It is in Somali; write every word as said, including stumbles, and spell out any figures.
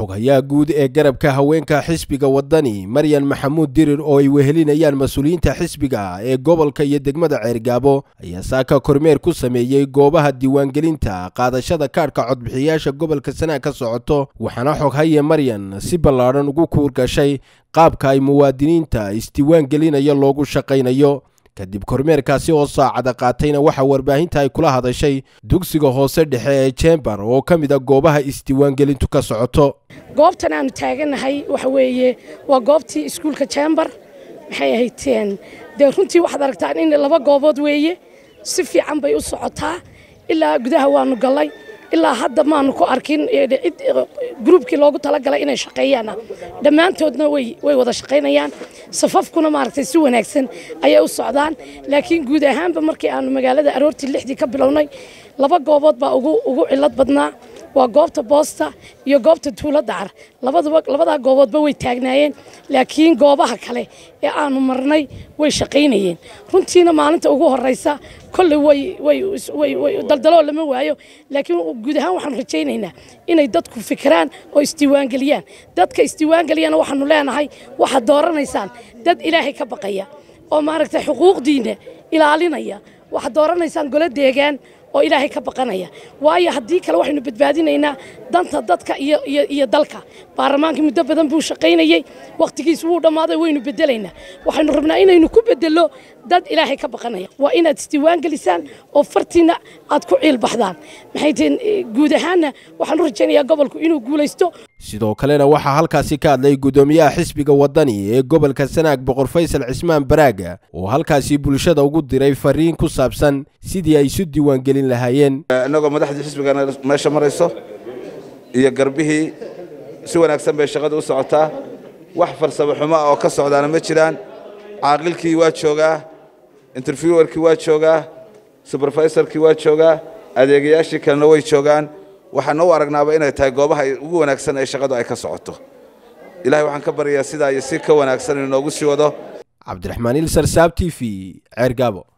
xoghayaha guud ee garabka Haweenka Xisbiga Wadani Maryan Maxamuud Dirir oo ay wehelinayaan mas'uuliyiinta xisbiga ee gobolka iyo degmada Ceerigaabo ayaa saaka kormeer ku sameeyay goobaha Diwaangelinta qaadashada kaarka codbixiyaasha gobolka Sanaag ka socoto waxaana xoghaye Maryan si ballaaran ugu kuurgashay qaabka ay muwaadiniinta isdiiwaangelinaya loogu shaqaynayo kadib kormeerkaasi oo saacada qaatayna waxa warbaahinta ay kula hadashay dugsiga hoose dhexe ee Chamber oo kamid ah goobaha isdiiwaangelintu ka socoto goobtan aan taaganahay waxa weeye waa goobtii iskuulka Chamber maxay ahaayeen de runtii waxaad aragtaan in laba goobood weeye si fiican bay u socotaa ilaa gudaha waanu galay ilaa hadda maanu ku arkin groupkii loogu tala galay inay shaqeeyaan dhamaantoodna way way wada shaqeynayaan safafkuna maaragtay si wanaagsan ayay u socdaan laakiin guud ahaanba markii aanu magaalada aroortii lixdii ka bilownay laba goobood baa ugu ugu cilad badnaa waa goobta Boosta iyo goobta Tuulada Car labadaba labada gooboodba way taagnaayeen laakiin goobaha kale ee aanu marnay way shaqeynayeen runtiina maalinta ugu horeysa kulli way way way daldalo lama waayo laakiin guud ahaan waxaan rajaynaynaa inay dadku fikiraan oo isdiiwaangeliyaan dadka isdiiwaangeliyana waxaanu leenahay waxa dooranaysaan dad Ilaahay ka baqaya oo maaragtay xuquuqdiina ilaalinaya waxa dooranaysaan golo deegaan oo Ilaahay ka baqanaya waayo hadii kale waxaynu badbaadinaynaa danta dadka iyo iyo dalka baarlamaanka muddo badan buu shaqeynayay waqtigiisa wuu dhamaaday waynu bedelaynaa waxaynu rabnaa inaynu ku bedelo dad Ilaahay ka baqanaya waa inaad isdiiwaan gelisaan oo fartiina aad ku ciil baxdaan maxay tiin guud ahaan waxaan rajaynayaa gobolku inuu guuleysto sidoo kalena waxa halkaasi ka hadlay gudoomiyaha xisbiga Wadani ee gobolka Sanaag Boqor Faysal Cismaan Baraaga oo halkaasi bulshada ugu diray fariin ku saabsan sidii ay isu diiwaan gelin lahaayeen anagoo madaxda xisbiga meesha marayso iyo garbihii si wanaagsan bay shaqada u socotaa wax farsamo xumo oo ka socdaana ma jiraan caaqilkii waa joogaa interviewerkii waa joogaa supervisorkii waa joogaa adeegayaashii kalena way joogaan waxaan u aragnaaba inay tahay goobaha ugu wanaagsan ee shaqadu ay ka socoto ilaahay waxaan ka baryaa sidaa iyo si ka wanaagsan inuu noogu sii wado Abdirahman Elsar T V Ceerigaabo.